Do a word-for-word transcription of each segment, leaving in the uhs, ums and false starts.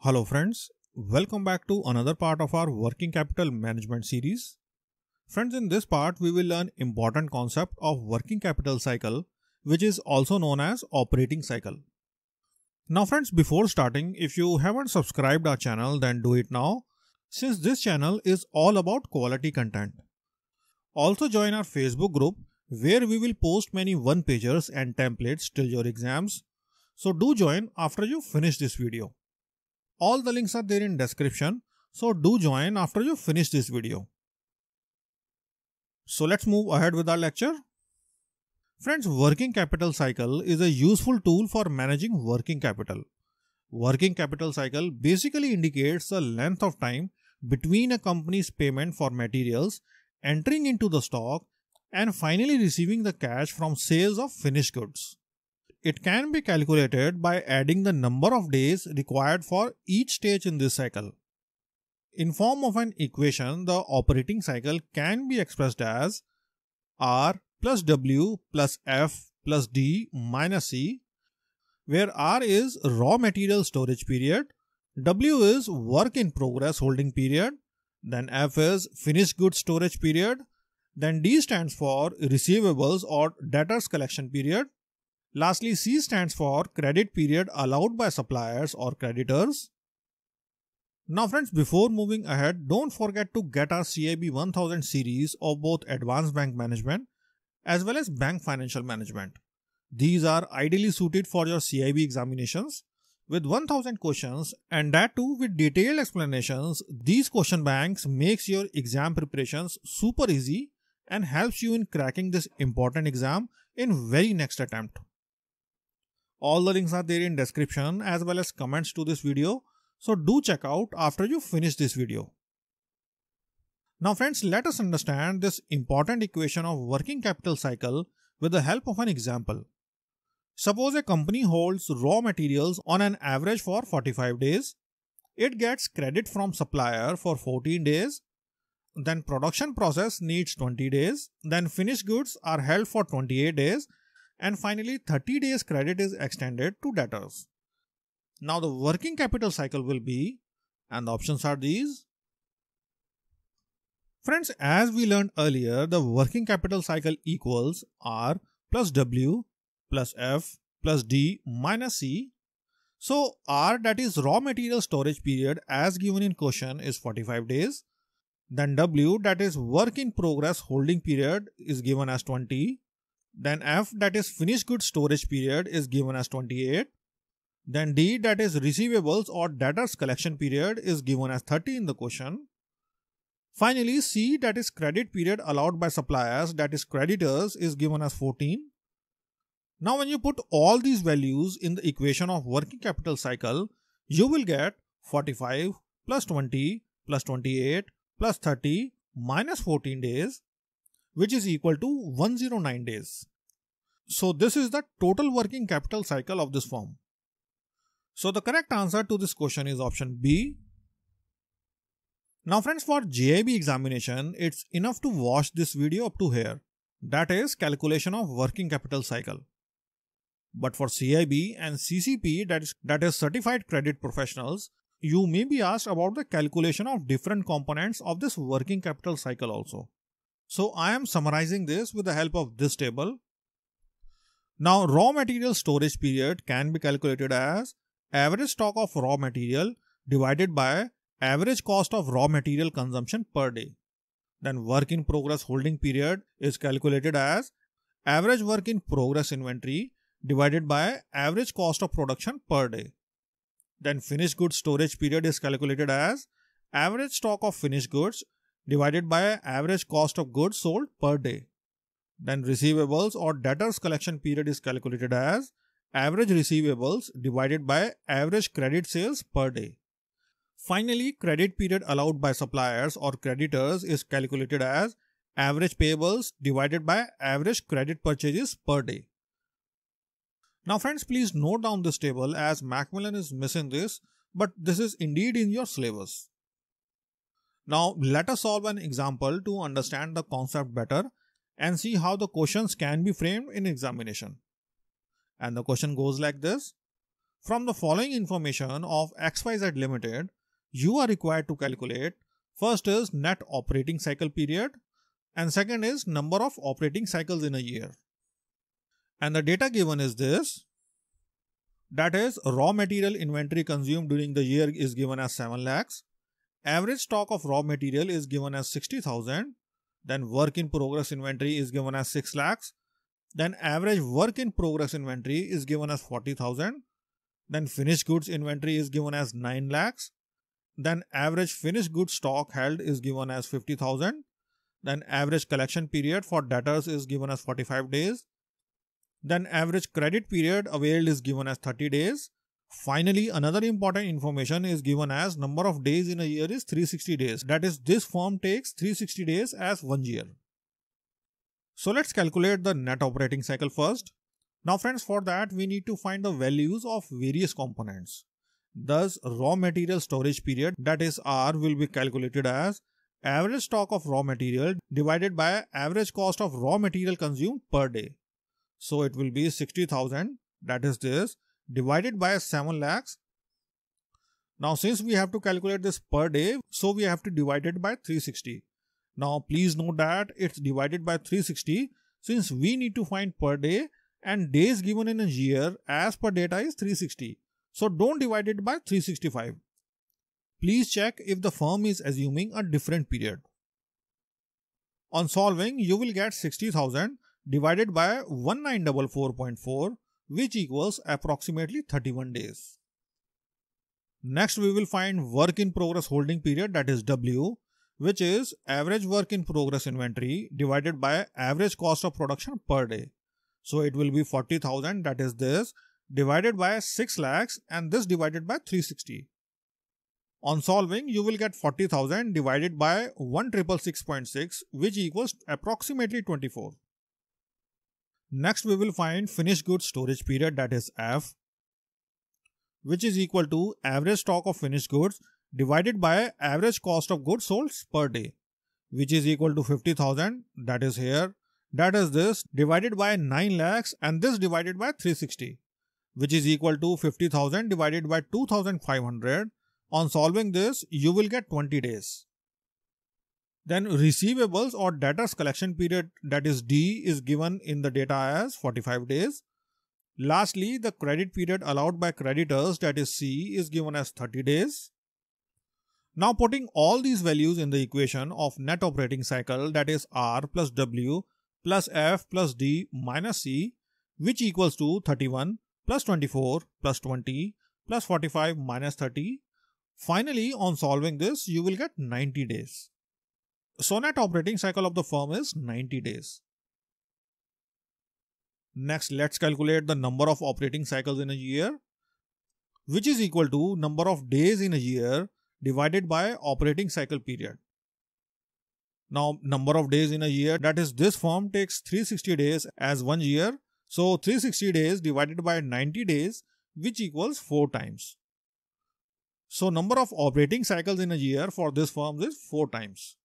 Hello friends, welcome back to another part of our working capital management series. Friends, in this part we will learn important concept of working capital cycle, which is also known as operating cycle. Now friends, before starting, if you haven't subscribed our channel, then do it now, since this channel is all about quality content. Also join our Facebook group where we will post many one-pagers and templates till your exams. So do join after you finish this video. All the links are there in description, so do join after you finish this video. So let's move ahead with our lecture. Friends, working capital cycle is a useful tool for managing working capital. Working capital cycle basically indicates the length of time between a company's payment for materials, entering into the stock, and finally receiving the cash from sales of finished goods. It can be calculated by adding the number of days required for each stage in this cycle. In form of an equation, the operating cycle can be expressed as R plus W plus F plus D minus C, where R is raw material storage period, W is work in progress holding period, then F is finished goods storage period, then D stands for receivables or debtors collection period. Lastly, C stands for credit period allowed by suppliers or creditors. Now friends, before moving ahead, don't forget to get our C I B one thousand series of both Advanced Bank Management as well as Bank Financial Management. These are ideally suited for your C I B examinations with one thousand questions, and that too with detailed explanations. These question banks makes your exam preparations super easy and helps you in cracking this important exam in very next attempt. All the links are there in description as well as comments to this video, so do check out after you finish this video. Now friends, let us understand this important equation of working capital cycle with the help of an example. Suppose a company holds raw materials on an average for forty-five days. It gets credit from supplier for fourteen days. Then production process needs twenty days. Then finished goods are held for twenty-eight days. And finally, thirty days credit is extended to debtors. Now the working capital cycle will be, and the options are these. Friends, as we learned earlier, the working capital cycle equals R plus W plus F plus D minus C. So R, that is raw material storage period as given in question, is forty-five days. Then W, that is work in progress holding period, is given as twenty. Then F, that is finished goods storage period, is given as twenty-eight. Then D, that is receivables or debtors collection period, is given as thirty in the question. Finally, C, that is credit period allowed by suppliers, that is creditors, is given as fourteen. Now when you put all these values in the equation of working capital cycle, you will get forty-five plus twenty plus twenty-eight plus thirty minus fourteen days, which is equal to one hundred nine days. So this is the total working capital cycle of this firm. So the correct answer to this question is option B. Now friends, for J I B examination, it's enough to watch this video up to here. That is calculation of working capital cycle. But for C I B and C C P, that is, that is Certified Credit Professionals, you may be asked about the calculation of different components of this working capital cycle also. So I am summarizing this with the help of this table. Now raw material storage period can be calculated as average stock of raw material divided by average cost of raw material consumption per day. Then work in progress holding period is calculated as average work in progress inventory divided by average cost of production per day. Then finished goods storage period is calculated as average stock of finished goods divided by average cost of goods sold per day. Then receivables or debtors collection period is calculated as average receivables divided by average credit sales per day. Finally, credit period allowed by suppliers or creditors is calculated as average payables divided by average credit purchases per day. Now friends, please note down this table as Macmillan is missing this, but this is indeed in your syllabus. Now let us solve an example to understand the concept better and see how the questions can be framed in examination. And the question goes like this. From the following information of X Y Z Limited, you are required to calculate first is net operating cycle period and second is number of operating cycles in a year. And the data given is this. That is, raw material inventory consumed during the year is given as seven lakhs. Average stock of raw material is given as sixty thousand. Then work in progress inventory is given as six lakhs. Then average work in progress inventory is given as forty thousand. Then finished goods inventory is given as nine lakhs. Then average finished goods stock held is given as fifty thousand. Then average collection period for debtors is given as forty-five days. Then average credit period availed is given as thirty days. Finally, another important information is given as number of days in a year is three hundred sixty days. That is, this firm takes three hundred sixty days as one year. So let's calculate the net operating cycle first. Now friends, for that we need to find the values of various components. Thus, raw material storage period, that is R, will be calculated as average stock of raw material divided by average cost of raw material consumed per day. So it will be sixty thousand, that is this, divided by seven lakhs. Now since we have to calculate this per day, so we have to divide it by three hundred sixty. Now please note that it's divided by three hundred sixty since we need to find per day and days given in a year as per data is three hundred sixty. So don't divide it by three hundred sixty-five. Please check if the firm is assuming a different period. On solving, you will get sixty thousand divided by nineteen forty-four point four, which equals approximately thirty-one days. Next, we will find work in progress holding period, that is W, which is average work in progress inventory divided by average cost of production per day. So it will be forty thousand, that is this, divided by six lakhs and this divided by three hundred sixty. On solving, you will get forty thousand divided by one thousand six hundred sixty-six point six, which equals approximately twenty-four. Next, we will find finished goods storage period, that is F, which is equal to average stock of finished goods divided by average cost of goods sold per day, which is equal to fifty thousand, that is here, that is this, divided by nine lakhs and this divided by three hundred sixty, which is equal to fifty thousand divided by two thousand five hundred. On solving this, you will get twenty days. Then receivables or debtors collection period, that is D, is given in the data as forty-five days. Lastly, the credit period allowed by creditors, that is C, is given as thirty days. Now putting all these values in the equation of net operating cycle, that is R plus W plus F plus D minus C, which equals to thirty-one plus twenty-four plus twenty plus forty-five minus thirty. Finally, on solving this, you will get ninety days. So net operating cycle of the firm is ninety days. Next, let's calculate the number of operating cycles in a year, which is equal to number of days in a year divided by operating cycle period. Now, number of days in a year, that is, this firm takes three hundred sixty days as one year. So three hundred sixty days divided by ninety days, which equals four times. So number of operating cycles in a year for this firm is four times.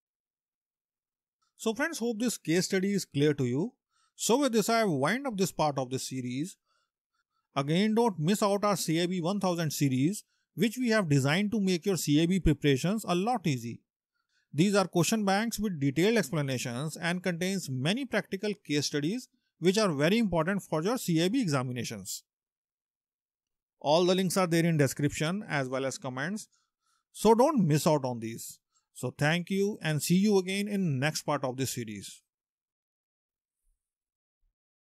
So friends, hope this case study is clear to you. So with this, I have wind up this part of this series. Again, don't miss out our C I B one thousand series, which we have designed to make your C I B preparations a lot easy. These are question banks with detailed explanations and contains many practical case studies which are very important for your C I B examinations. All the links are there in description as well as comments. So don't miss out on these. So thank you and see you again in next part of this series.